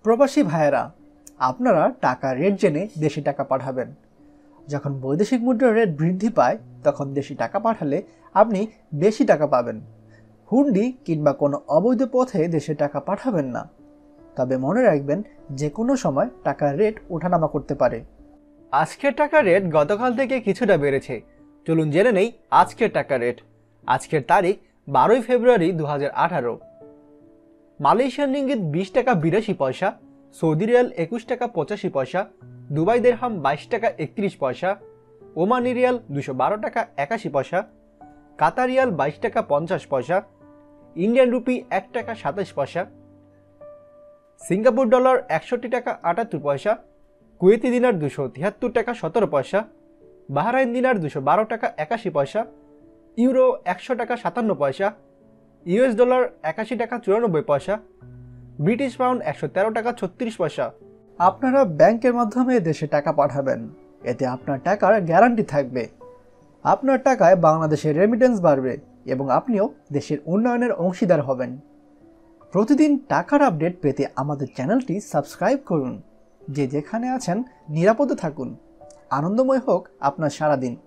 প্রবাসী ভাইয়েরা, আপনারা টাকা রেট জেনে দেশি টাকা পাঠাবেন। যখন বৈদেশিক মুদ্রার রেট বৃদ্ধি পায় তখন দেশি টাকা পাঠালে আপনি বেশি টাকা পাবেন। হুন্ডি কিংবা কোনো অবৈধ পথে দেশে টাকা পাঠাবেন না। তবে মনে রাখবেন, যে কোনো সময় টাকার রেট ওঠানামা করতে পারে। আজকের টাকার রেট গতকাল থেকে কিছুটা বেড়েছে। চলুন জেনে নেই আজকের টাকার রেট। আজকের তারিখ 12 ফেব্রুয়ারি 2018। মালয়েশিয়ান রিঙ্গিত 20 টাকা 82 পয়সা, সৌদি রিয়াল 21 টাকা 85 পয়সা, দুবাই দিরহাম 22 টাকা 31 পয়সা, ওমানি রিয়াল 212 টাকা 81 পয়সা, কাতার রিয়াল 22 টাকা 50 পয়সা, ইন্ডিয়ান রুপি 1 টাকা 27 পয়সা, সিঙ্গাপুর ডলার 61 টাকা 78 পয়সা, কুয়েতি দিনার 273 টাকা 17 পয়সা, বাহরাইন দিনার 212 টাকা 81 পয়সা, ইউরো 100 টাকা 57 পয়সা, ইউএস ডলার 81 টাকা 94 পয়সা, ব্রিটিশ পাউন্ড 113 টাকা 36 পয়সা। আপনারা ব্যাংকের মাধ্যমে দেশে টাকা পাঠাবেন, এতে আপনার টাকার গ্যারান্টি থাকবে। আপনার টাকায় বাংলাদেশের রেমিটেন্স বাড়বে এবং আপনিও দেশের উন্নয়নের অংশীদার হবেন। প্রতিদিন টাকার আপডেট পেতে আমাদের চ্যানেলটি সাবস্ক্রাইব করুন। যে যেখানে আছেন নিরাপদে থাকুন। আনন্দময় হোক আপনার সারাদিন।